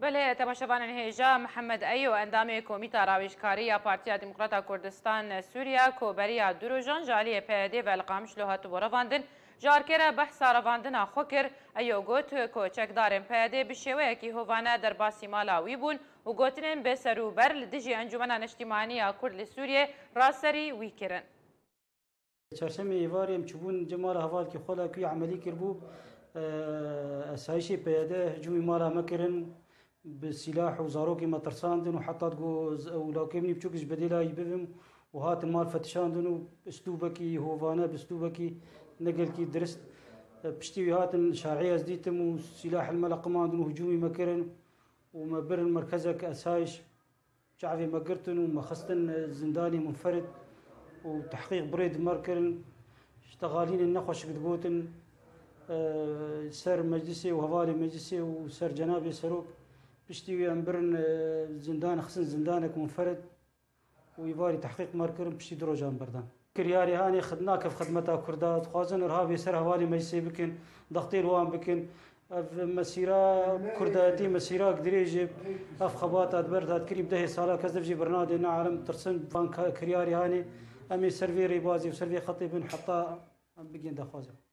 بله تماشاوان هیجا محمد ایو اندام کمیته راویشکاری پارتیا دموکراتا کردستان سوریا کوبریا دروژان جالی پیاده و القامش لوهات بورواندن جارکره بحث رواندن خوکر ایو گوت کو چکدار پیاده بشوی کی هوانه در باسی مالاوی بون و گوتنن به سروبر لدجی انجمن اجتماعی کرد سوریه راسری ویکرن چهارشنبه ایواریم چوبون جمال حوال کی خلا کی عملی کربو اسایشی پیاده هجومی مالا مکرن بسلاح وزاروكي ما ترساندن وحتى تقول ولكني بشوكش بديلا يبهم وهات المال فتشاندن باسلوبكي هوفانا باسلوبكي نقلكي درست بشتي هات الشارعيه زديتم وسلاح الملق ماندن وهجومي مكرن وما برن مركزك اسايش شعبي مقرتن وما خصتن زنداني منفرد وتحقيق بريد مركرن اشتغالين النخوش قد قوتن سر مجلسي وهوالي مجلسي وسر جنابي سروك بشتي أمبرن زندان خصن زندانك منفرد ويباري تحقيق ماركرم بشتي دروجان بردان كرياري هاني خدناك في خدمتها كردات خوازن إرهابي سر هوالي مجلسي بكن ضغطي الوان بكن مسيرة كرداتي مسيرة قدريجي أف خبات أدبرت كريم دهي صالة كذب جي برنادي نعلم ترسم بان كرياري هاني أمي سرفي ريبازي وسرفي خطيب حتى بقين دخوازي